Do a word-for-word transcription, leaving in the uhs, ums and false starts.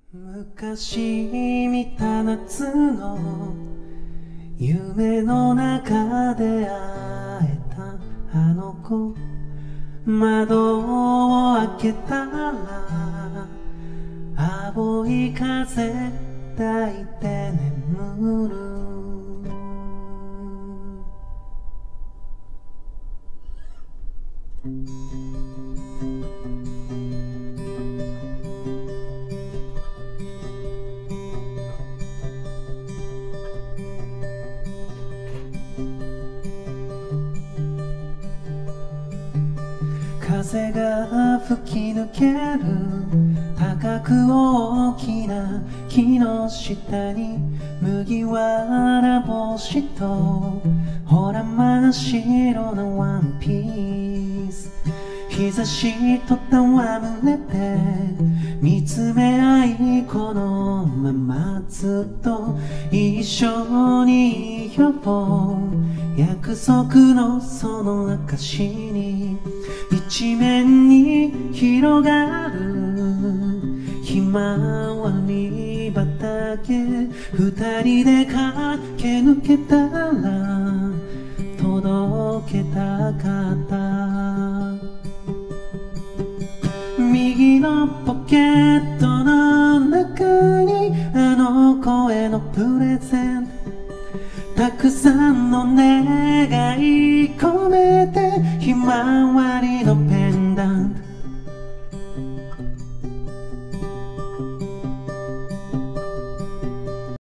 昔見た夏の夢の中で会えたあの子、窓を開けたら青い風抱いて眠る。風が吹き抜ける高く大きな木の下に麦わら帽子とほら真っ白なワンピース、日差しと戯れて見つめ合いこのままずっと一緒にいよう、約束のその証に一面に広がるひまわり畑、二人で駆け抜けたら届けたかった。右のポケットの中にあの子へのプレゼント、たくさんの願い込めてひまわりのペンダン